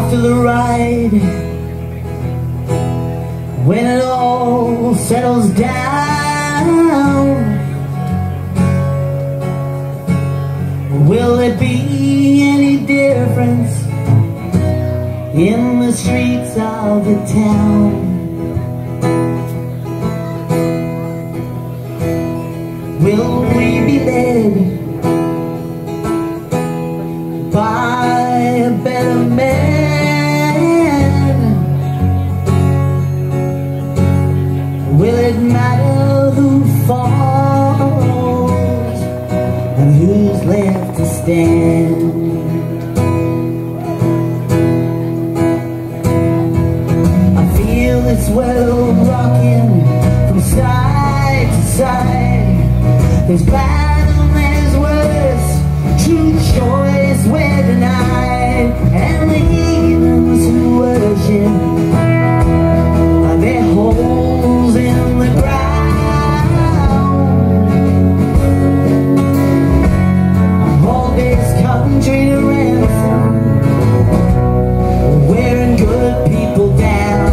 after the ride, when it all settles down, will there be any difference in the streets of the town? Will we be led by a better man? Will it matter who falls and who's left to stand? I feel this world rocking from side to side. There's bad and there's worse, true choice we're denied, and the heathens who worship their holes in the ground. Hold this country to ransom, wearing good people down.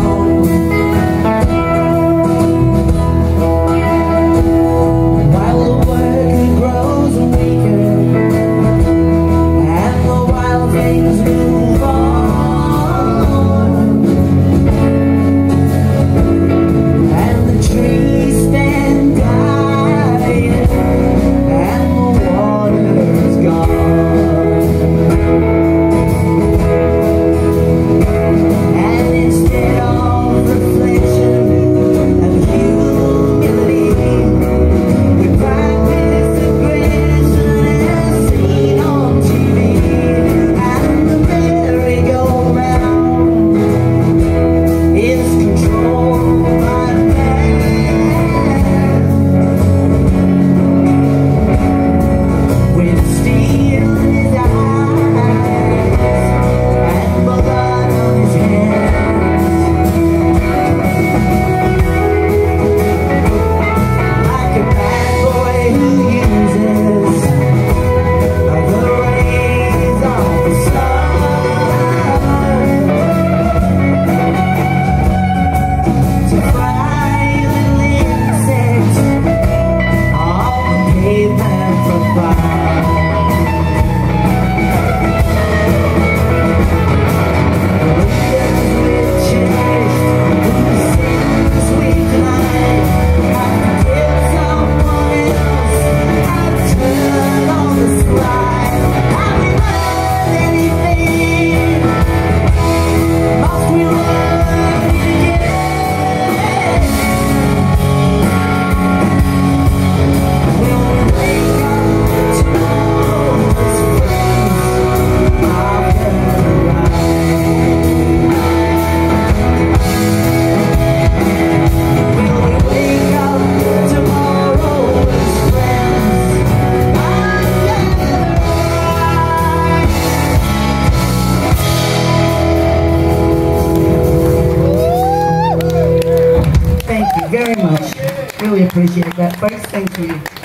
Very much. Really appreciate that, folks. Thank you.